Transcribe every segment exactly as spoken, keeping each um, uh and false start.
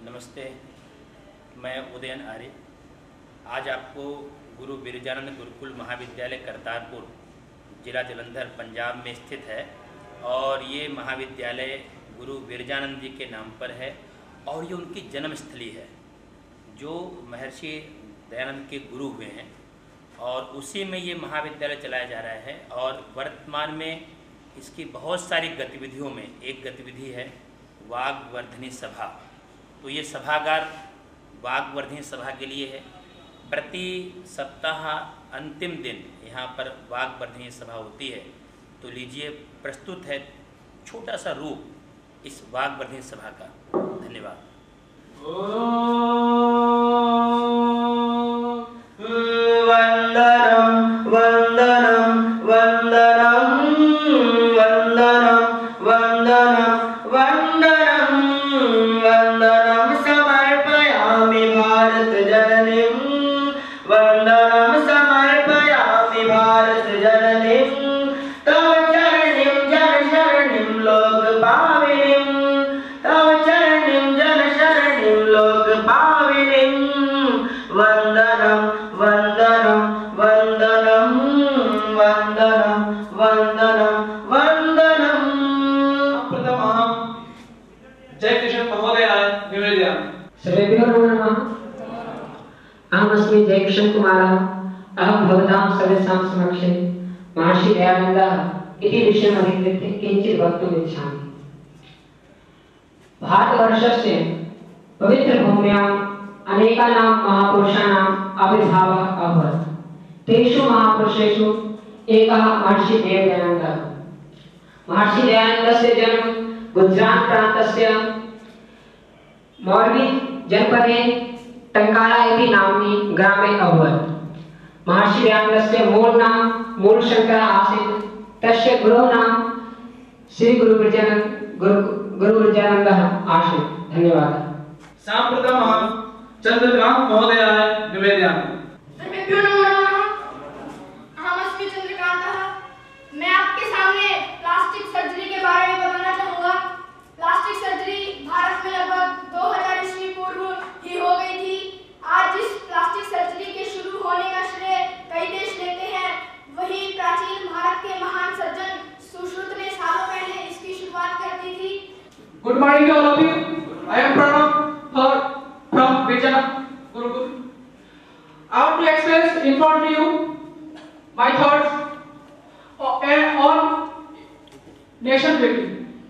नमस्ते, मैं उदयन आर्य आज आपको गुरु बिरजानंद गुरुकुल महाविद्यालय करतारपुर, जिला जलंधर, पंजाब में स्थित है और ये महाविद्यालय गुरु बिरजानंद जी के नाम पर है और ये उनकी जन्मस्थली है जो महर्षि दयानंद के गुरु हुए हैं और उसी में ये महाविद्यालय चलाया जा रहा है। और वर्तमान में इसकी बहुत सारी गतिविधियों में एक गतिविधि है वाग्वर्धिनी सभा। तो ये सभागार वाग्वर्धिनी सभा के लिए है। प्रति सप्ताह अंतिम दिन यहाँ पर वाग्वर्धिनी सभा होती है। तो लीजिए, प्रस्तुत है छोटा सा रूप इस वाग्वर्धिनी सभा का। धन्यवाद। वंदनम वंदनम वंदनम वंदनम वंदनम वंदनम वंदनम समर्पयामि भारत जननीं वंदनम समर्पयामि भारत जननीं तव चरणिं जन शरणिं लोक पाविनीं तव चरणिं जन शरणिं लोक पाविनीं वंदनम वंदनम वंदनम वंदनम वंदनम वंदनम। प्रथम अहम जयकिशन महोदयाय निवेदयामि। सर्वेभ्यो नमो नमः। अहमस्मि जयकिशन कुमारः। अहं भवतां सर्वेषां समक्षे महर्षि दयानन्दः इति विषयम् अधिकृत्य किञ्चित् वक्तुम् इच्छामि। भारतवर्षस्य पवित्रभूम्याम् अनेकानां महापुरुषाणाम् आविर्भावः अभवत्। तेषु महापुरुषेषु एकः महर्षि दयानन्दः। महर्षि दयानन्दस्य जन्म गुजरात प्रान्तस्य मोरबी जनपदे टंकारा इति नाम्नि ग्रामे अभवत्। महर्षि दयानन्दस्य मूल नाम मूलशंकर आसीत्। तस्य गुरोः नाम श्री गुरु बिरजानंद गुरु गुरु बिरजानन्दः आसीत्। धन्यवादः। साम्प्रतम् अहं चंद्रकांत महोदयाय निवेदयामि। सर्वेभ्यो नमो नमः। अहमस्मि चंद्रकांतः। मैं आपके सामने प्लास्टिक सर्जरी के बारे में बताना चाहूँगा। प्लास्टिक सर्जरी भारत में लगभग दो हज़ार ईस्वी पूर्व ही हो गई थी। आज जिस प्लास्टिक सर्जरी के शुरू होने का श्रेय कई देश लेते हैं, वही प्राचीन भारत के महान सर्जन सुश्रुत ने सालों पहले इसकी शुरुआत कर दी थी। Good morning to all of you. I am Pranav for from Bijanam Gurukul. I want to express in front of you my thoughts on, on nation building.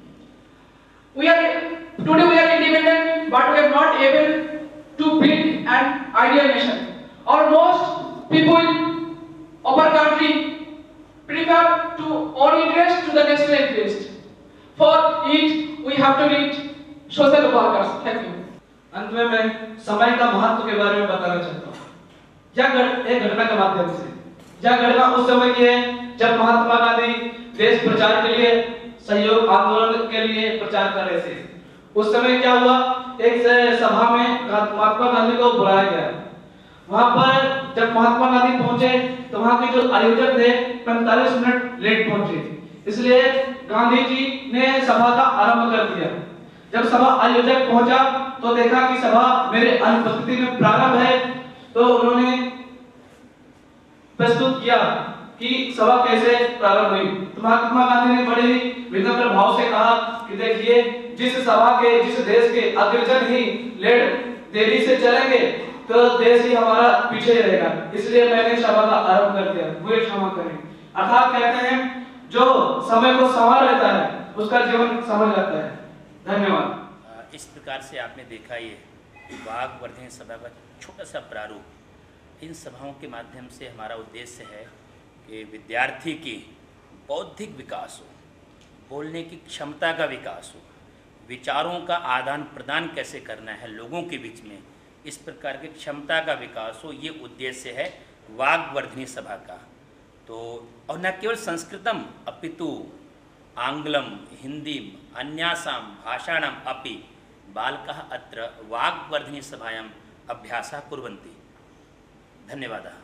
We are today we are independent, but we are not able to build an ideal nation. Or most people of our country prefer to own interest to the national interest. For it, we have to reach social workers. Thank you. अंत में मैं समय का महत्व के बारे में बताना चाहता हूँ। यह एक घटना के माध्यम से, यह घटना उस समय की है जब महात्मा गांधी देश प्रचार के लिए सहयोग आंदोलन के लिए प्रचार कर रहे थे। उस समय क्या हुआ, एक सभा में महात्मा गांधी को बुलाया गया। वहां पर जब महात्मा गांधी पहुंचे तो वहां के जो आयोजक थे पैंतालीस मिनट लेट पहुंचे, इसलिए गांधी जी ने सभा का आरंभ कर दिया। जब सभा आयोजक पहुंचा तो देखा कि सभा मेरे अनुपस्थिति में प्रारंभ है, तो उन्होंने प्रस्तुत किया कि सभा कैसे प्रारंभ हुई। तो महात्मा गांधी ने बड़े ही विनम्र भाव से कहा कि देखिए, जिस सभा के जिस देश के अग्रजन ही लेट देरी से चलेंगे तो देश ही हमारा पीछे रहेगा, इसलिए मैंने सभा का आरंभ कर दिया, मुझे क्षमा करें। अर्थात कहते हैं जो समय को संभाल लेता है उसका जीवन समझ जाता है। धन्यवाद। इस प्रकार से आपने देखा ये वाग्वर्धिनी सभा का छोटा सा प्रारूप। इन सभाओं के माध्यम से हमारा उद्देश्य है कि विद्यार्थी की बौद्धिक विकास हो, बोलने की क्षमता का विकास हो, विचारों का आदान प्रदान कैसे करना है लोगों के बीच में, इस प्रकार की क्षमता का विकास हो, ये उद्देश्य है वाग्वर्धिनी सभा का। तो और न केवल संस्कृतम अपितु आंग्लम हिंदी अन्यासां भाषाणां अपि बालकाः अत्र वाग्वर्धिनी सभायाम् अभ्यासः कुर्वन्ति। धन्यवादः।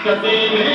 कसे में